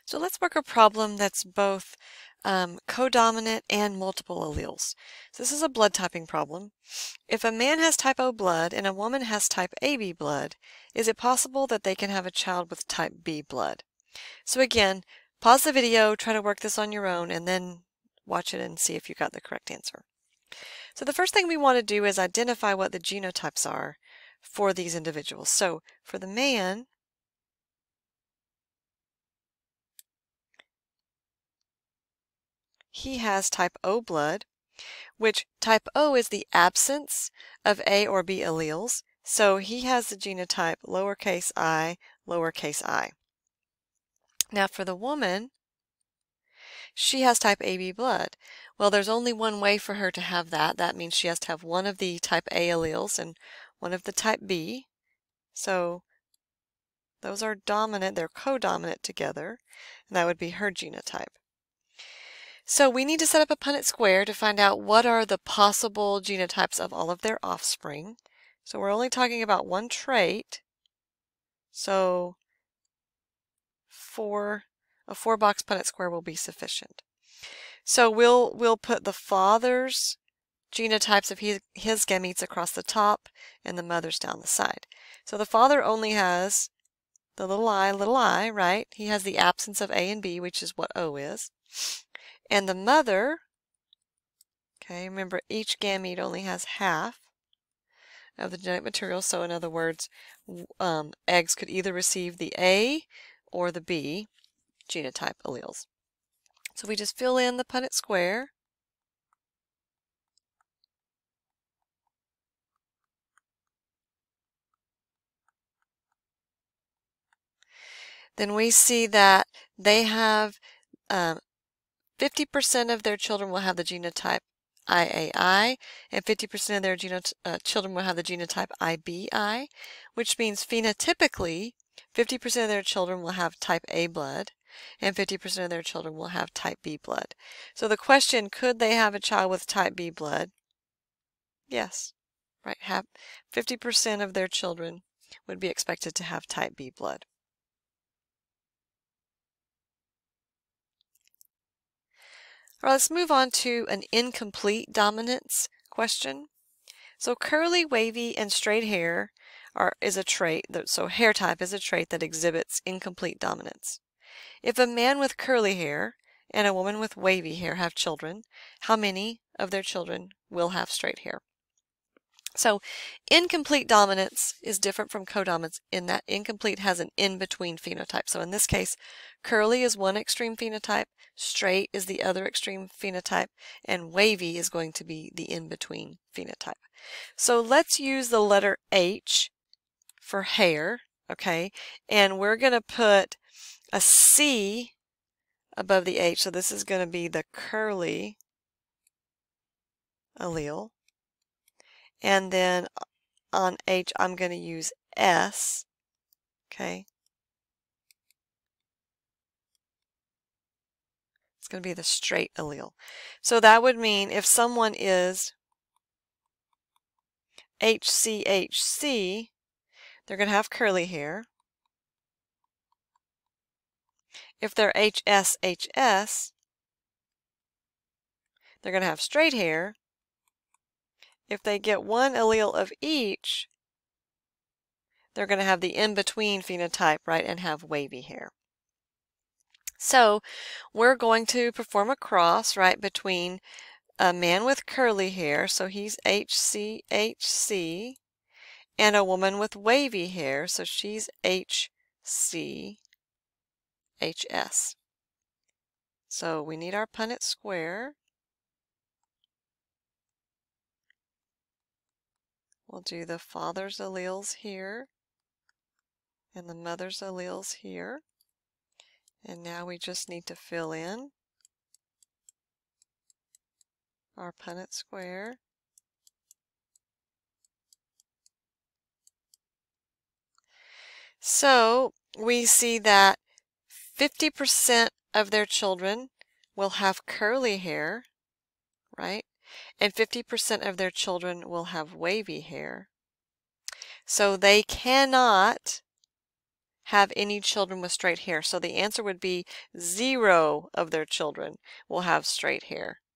So let's work a problem that's both codominant and multiple alleles. So this is a blood typing problem. If a man has type O blood and a woman has type AB blood, is it possible that they can have a child with type B blood? So again, pause the video, try to work this on your own, and then watch it and see if you got the correct answer. So the first thing we want to do is identify what the genotypes are for these individuals. So for the man, he has type O blood, which type O is the absence of A or B alleles. So he has the genotype lowercase I, lowercase I. Now for the woman, she has type AB blood. Well, there's only one way for her to have that. That means she has to have one of the type A alleles and one of the type B. So those are dominant, they're codominant together, and that would be her genotype. So we need to set up a Punnett square to find out what are the possible genotypes of all of their offspring. So we're only talking about one trait. So a 4-box Punnett square will be sufficient. So we'll put the father's genotypes of his gametes across the top and the mother's down the side. So the father only has the little I, right? He has the absence of A and B, which is what O is. And the mother, okay, remember each gamete only has half of the genetic material. So in other words, eggs could either receive the A or the B genotype alleles. So we just fill in the Punnett square. Then we see that they have 50% of their children will have the genotype IAI, and 50% of their children will have the genotype IBI, which means phenotypically 50% of their children will have type A blood, and 50% of their children will have type B blood. So the question, could they have a child with type B blood? Yes, right. 50% of their children would be expected to have type B blood. All right, let's move on to an incomplete dominance question. So curly, wavy, and straight hair is a trait. So hair type is a trait that exhibits incomplete dominance. If a man with curly hair and a woman with wavy hair have children, how many of their children will have straight hair? So incomplete dominance is different from codominance in that incomplete has an in-between phenotype. So in this case, curly is one extreme phenotype, straight is the other extreme phenotype, and wavy is going to be the in-between phenotype. So let's use the letter H for hair, okay? And we're going to put a C above the H. So this is going to be the curly allele. And then on H, I'm going to use S, okay? It's going to be the straight allele. So that would mean if someone is HCHC, they're going to have curly hair. If they're HSHS, they're going to have straight hair. If they get one allele of each, they're going to have the in-between phenotype, right, and have wavy hair. So we're going to perform a cross, right, between a man with curly hair, so he's HCHC, and a woman with wavy hair, so she's HCHS. So we need our Punnett square. We'll do the father's alleles here and the mother's alleles here. And now we just need to fill in our Punnett square. So we see that 50% of their children will have curly hair, right? And 50% of their children will have wavy hair. So they cannot have any children with straight hair. So the answer would be 0 of their children will have straight hair.